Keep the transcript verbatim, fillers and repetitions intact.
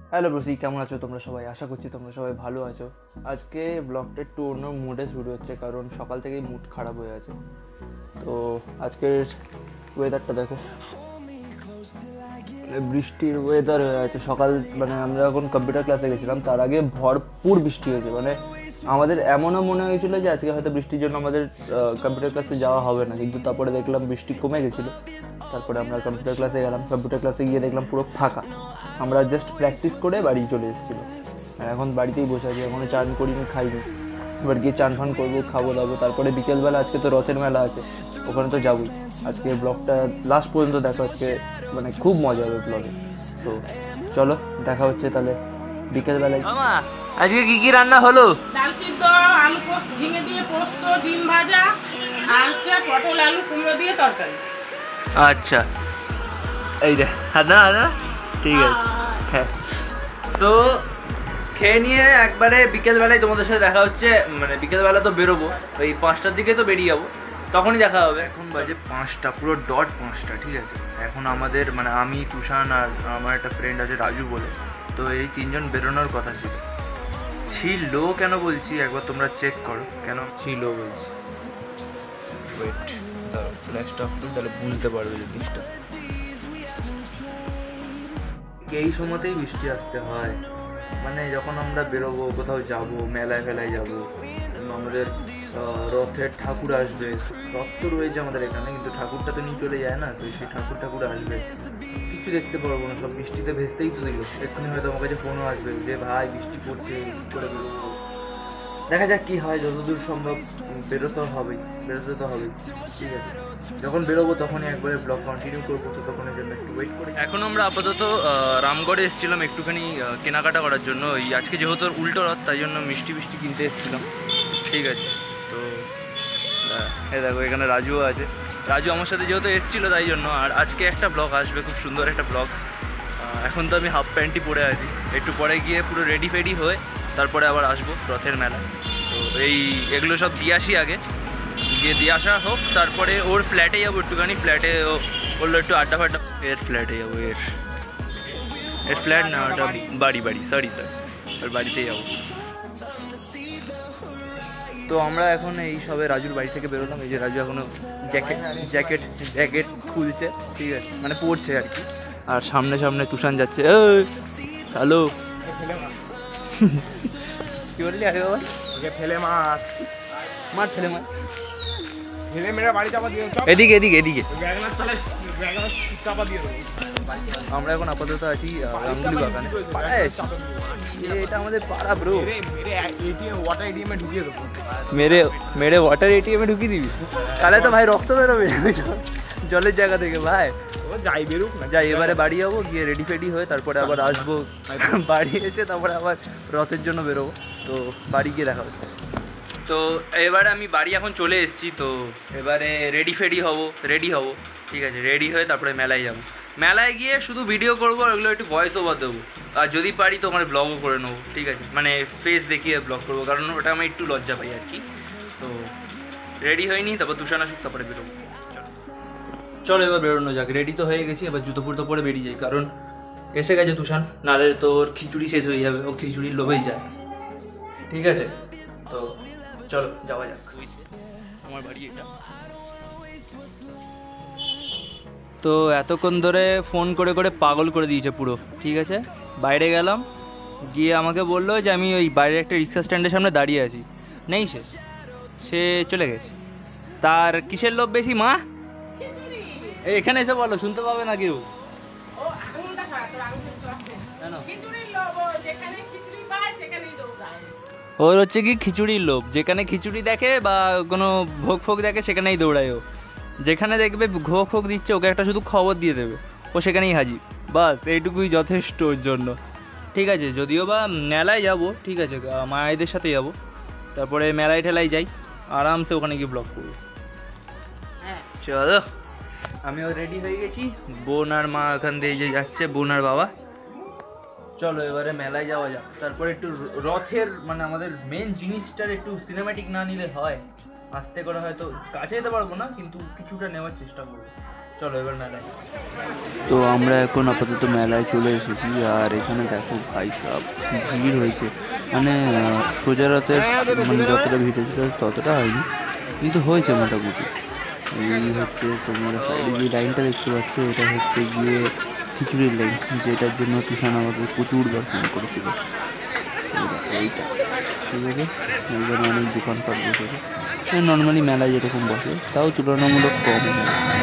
Hello ব্রোসি, কেমন আছো তোমরা সবাই? আশা করছি তোমরা সবাই ভালো আছো। আজকে ব্লগটা একটু অন্য মুডে শুরু হচ্ছে, কারণ সকাল থেকেই মুড খারাপ হয়ে আছে। তো আজকের ওয়েদারটা দেখো, মানে বৃষ্টির ওয়েদার হয়ে আছে। সকাল মানে আমরা যখন কম্পিউটার ক্লাসে গেছিলাম তার আগে ভরপুর বৃষ্টি হয়েছে। মানে আমাদের এমনও মনে হয়েছিল যে আজকে হয়তো বৃষ্টির জন্য আমাদের কম্পিউটার ক্লাসে যাওয়া হবে না, কিন্তু তারপরে দেখলাম বৃষ্টি কমে গেছিলো। তারপরে আমরা কম্পিউটার ক্লাসে গেলাম, কম্পিউটার ক্লাসে গিয়ে দেখলাম পুরো ফাঁকা। আমরা জাস্ট প্র্যাকটিস করে বাড়ি চলে এসেছিলো। আর এখন বাড়িতেই বসে আছি, এখনও চান করিনি, খাইনি। এবার গিয়ে চান ফান করবো, খাবো দাবো। তারপরে বিকেলবেলা আজকে তো রথের মেলা আছে, ওখানে তো যাবোই। আজকে ব্লগটা লাস্ট পর্যন্ত দেখো, আজকে মানে খুব মজা হবে ব্লগে। তো চলো দেখা হচ্ছে তাহলে বিকেলবেলায়। আজকে কি কি রান্না হলো? ডাল সিদ্ধ, আলু পোস্ত, ঝিঙে দিয়ে পোস্ত, ডিম ভাজা, আর পটল আলু কুমড়ো দিয়ে তরকারি। আচ্ছা, এই দে হাদা হাদা, ঠিক আছে। হ্যাঁ, তো খেয়ে নিয়ে একবারে বিকেলবেলায় তোমাদের সাথে দেখা হচ্ছে। মানে বিকেলবেলা তো বেরোবো, ওই পাঁচটার দিকে তো বেরিয়ে যাবো, তখনই দেখা হবে। এখন বাজে পাঁচটা, পুরো ডট পাঁচটা, ঠিক আছে। এখন আমাদের মানে আমি, তুষান আর আমার একটা ফ্রেন্ড আছে রাজু বলে, তো এই তিনজন বেরোনোর কথা ছিল। ছিল কেন বলছি একবার তোমরা চেক করো, কেন ছিল বলছি। ওয়েট, ফ্ল্যাশটা অফ করি, তাহলে বুঝতে পারবে জিনিসটা। এই সময়তেই বৃষ্টি আসতে হয়, মানে যখন আমরা বেরোবো, কোথাও যাব, মেলায় ফেলায় যাবো, আমাদের রথের ঠাকুর আসবে। রথ তো রয়েছে আমাদের এখানে, কিন্তু ঠাকুরটা তো নিয়ে চলে যায় না, তো সেই ঠাকুর ঠাকুর আসবে, কিছু দেখতে পারবো না, সব বৃষ্টিতে ভেজতেই তো দিল। এক্ষুনি হয়তো আমার কাছে ফোনও আসবে যে ভাই বৃষ্টি পড়ছে, কী করে বেরোবো। দেখা যাক কী হয়, যতদূর সম্ভব বেরোতে হবেই, বেরোতে তো হবেই, ঠিক আছে। যখন বেরোবো তখনই একবারে ব্লগ কন্টিনিউ করবো, তো তখনের জন্য একটু ওয়েট করি। এখন আমরা আপাতত রামগড়ে এসেছিলাম একটুখানি কেনাকাটা করার জন্য। ওই আজকে যেহেতু উল্টো রথ, তাই জন্য মিষ্টি মিষ্টি কিনতে এসেছিলাম, ঠিক আছে। তো এই দেখো এখানে রাজুও আছে, রাজু আমার সাথে যেহেতু এসেছিলো তাই জন্য। আর আজকে একটা ব্লগ আসবে, খুব সুন্দর একটা ব্লগ। এখন তো আমি হাফ প্যান্টই পরে আছি, একটু পরে গিয়ে পুরো রেডি ফেডি হয়ে তারপরে আবার আসবো রথের মেলা। তো এই এগুলো সব দিয়ে আসি আগে, গিয়ে দিয়ে আসা হোক, তারপরে ওর ফ্ল্যাটে যাবো একটুখানি। ফ্ল্যাটে ও বললো একটু আড্ডা ফাড্ডা, এর ফ্ল্যাটে যাবো। এর এর ফ্ল্যাট না, ওটা বাড়ি, বাড়ি সরি স্যার, ওর বাড়িতে যাবো। তো আমরা এখন এই সবে রাজুর বাড়ি থেকে বেরোলাম। এই যে রাজু এখনো জ্যাকেট জ্যাকেট জ্যাকেট খুলছে, ঠিক আছে, মানে পড়ছে আর কি। আর সামনে সামনে তুষান যাচ্ছে। হ্যালো, কি বললি আগে বাবা? ফেলে মাছ মাঠ ফেলে মাছ, ফেলে মেরে বাড়ি চাপা দিয়ে এদিকে এদিকে এদিকে। চাপা দিয়ে দেবো। আমরা এখন আপাতত আছি রামগুলি বাগানে। এটা আমাদের পাড়া ব্রো। ওয়াটার এটিএম এ ঢুকিয়ে দেবো। মেরে মেরে ওয়াটার এটিএম এ ঢুকিয়ে দিবি, তাহলে তো ভাই রক্ত বেরোবে জলের জায়গা থেকে। ভাই যাই বেরুক না, যাই, এবারে বাড়ি যাবো, গিয়ে রেডি ফেডি হয়ে তারপরে আবার আসবো। বাড়ি এসে তারপরে আবার রথের জন্য বেরোবো। তো বাড়ি গিয়ে দেখা হচ্ছে। তো এবারে আমি বাড়ি এখন চলে এসেছি। তো এবারে রেডি ফেডি হবো, রেডি হবো, ঠিক আছে। রেডি হয়ে তারপরে মেলায় যাবো। মেলায় গিয়ে শুধু ভিডিও করবো, আর ওগুলো একটু ভয়েস ওভার দেবো। আর যদি পারি তো ওখানে ব্লগও করে নেবো, ঠিক আছে, মানে ফেস দেখিয়ে ব্লগ করবো, কারণ ওটা আমি একটু লজ্জা পাই আর কি। তো রেডি হয়নি, তারপর তুষার আসুক, তারপরে বেরোবো। চলো এবার বেরোনো যাক। রেডি তো হয়ে গেছি, এবার জুতো ফুটো পরে বেরিয়ে যাই, কারণ এসে গেছে তুষান, নাহলে তোর খিচুড়ি শেষ হয়ে যাবে। ও খিচুড়ির লোভেই যায়, ঠিক আছে। তো চলো যাওয়া যাক। আমার বাড়ি এটা। তো এতক্ষণ ধরে ফোন করে করে পাগল করে দিয়েছে পুরো, ঠিক আছে। বাইরে গেলাম, গিয়ে আমাকে বললো যে আমি ওই বাইরে একটা রিক্সা স্ট্যান্ডের সামনে দাঁড়িয়ে আছি। নেই সে সে চলে গেছে। তার কিসের লোভ বেশি মা? এখানে এসে বলো, শুনতে পাবে না কেউ। ওর হচ্ছে কি খিচুড়ির লোভ, যেখানে খিচুড়ি দেখে বা কোনো ভোগ ফোগ দেখে সেখানেই দৌড়ায় ও। যেখানে দেখবে ভোগ ফোগ দিচ্ছে, ওকে একটা শুধু খবর দিয়ে দেবে, ও সেখানেই হাজির। বাস এইটুকুই যথেষ্ট ওর জন্য, ঠিক আছে। যদিও বা মেলায় যাব, ঠিক আছে, মায়েদের সাথে যাব, তারপরে মেলায় ঠেলায় যাই, আরামসে ওখানে গিয়ে ব্লগ করবো। হ্যাঁ চলো, আমিও রেডি হয়ে গেছি। বোন আর মা এখান দিয়ে যে যাচ্ছে, বোন আর বাবা। চলো এবারে মেলায় যাওয়া যাক। তারপরে একটু রথের মানে আমাদের মেন জিনিসটার একটু সিনেম্যাটিক না নিলে হয়। আস্তে করে হয়তো কাছে যেতে পারবো না, কিন্তু কিছুটা নেওয়ার চেষ্টা করবো। চলো এবার মেলায়। তো আমরা এখন আপাতত মেলায় চলে এসেছি, আর এখানে দেখো ভাই সব ভিড় হয়েছে, মানে আহ, সোজা রাতের মানে যতটা ভিড় হয়েছিল ততটা হয়নি, কিন্তু হয়েছে মোটামুটি। এই হচ্ছে তোমার সাইডে যে লাইনটা দেখতে পাচ্ছ, এটা হচ্ছে গিয়ে খিচুড়ির লাইন, যেটার জন্য তুষান আমাকে প্রচুরবার ফোন করেছিল। এইটা ঠিক আছে, এইখানে অনেক দোকানপাট বসেছে, নর্মালি মেলায় যেরকম বসে তাও তুলনামূলক কম।